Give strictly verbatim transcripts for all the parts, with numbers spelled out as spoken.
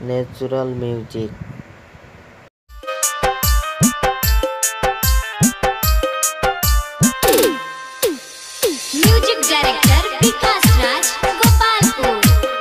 Natural music. Music director Vikas Raj Gopalpur.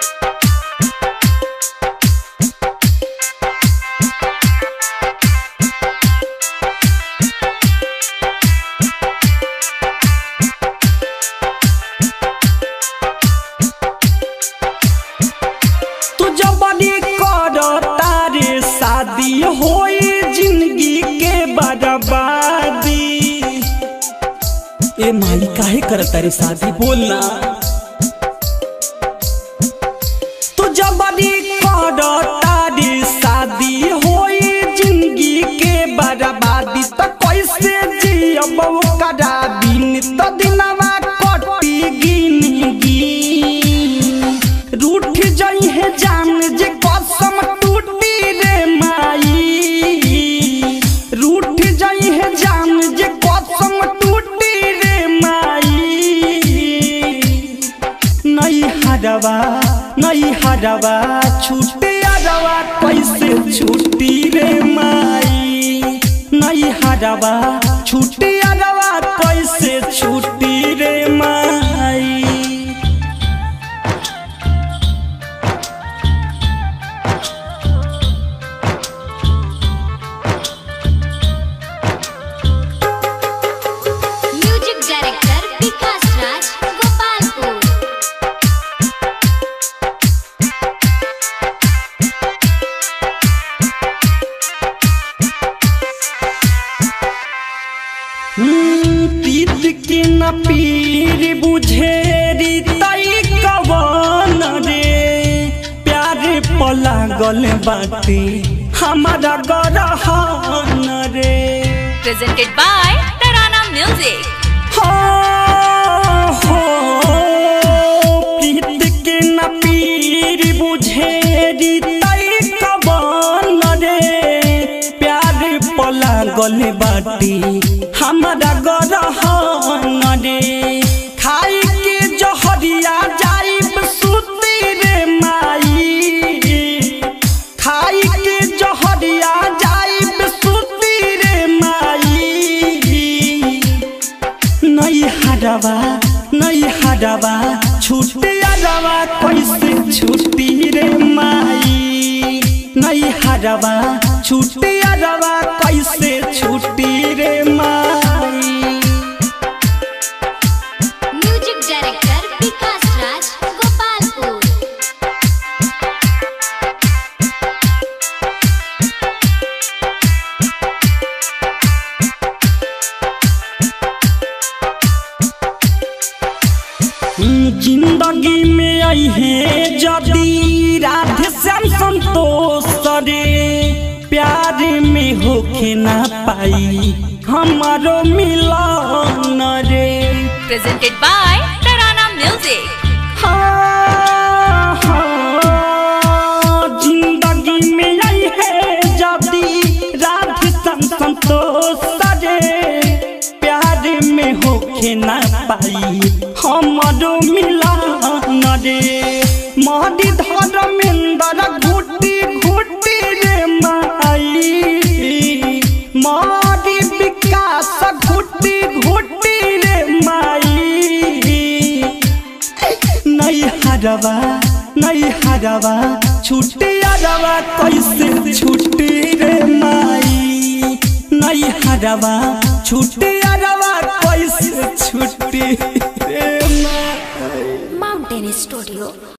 शादी होई जिंदगी के बर्बादी। ए माई काहे करता रे शादी बोलना तू जबरी करता रे शादी होई जिंदगी के बर्बादी। तो कैसे जियब करा दिन तो दिनवा कटी गिन गिन। रूठ जाई है जान जे कसम टूटी रे माई। रूठ जाई है जान जे कसम टूटी रे माई। नहीं हरवा नहीं हरवा छूटे अरवा कैसे छूटी रे माई। नहीं हरवा छूटे अरवा कैसे छूटी रे माई। पीत के न पीर बुझेरी तई कवन रे। प्यार पलागल बाटे हमारा गरहन रे। Presented by Tarana music. हो हो पीत के न पीर बुझेरी तई कवन रे। प्यार पलागल बाटे हमारा गरहन रे। खाई के जहरिया जाइब सुती रे माई। खाई के जहरिया जाइब सुती रे माई। नहीं हरवा नहीं हरवा छूटे अरवा कैसे छूटी रे माई। नहीं हरवा छूटे अरवा कैसे छूटी रे माई। Music director Vikas Raj Gopalpur. जिंदगी में आई है जदी राधे श्याम संतोष रे। प्यार में होके ना पाई हमारो मिलन रे। Presented by Tarana music. हाँ हाँ जिंदगी में आई है जदी राधे श्याम संतोष रे। प्यार में होके ना पाई हमारो मिलन रे। महदी धर्मेंद्र घुटी घुटी रे माई। महदी विकास घुटी घुटी रे माई। नहीं हरवा नहीं हरवा छूटे अरवा कैसे छूटी रे माई। नहीं हरवा छूटे अरवा कैसे छूटी रे माई। Mountain studio.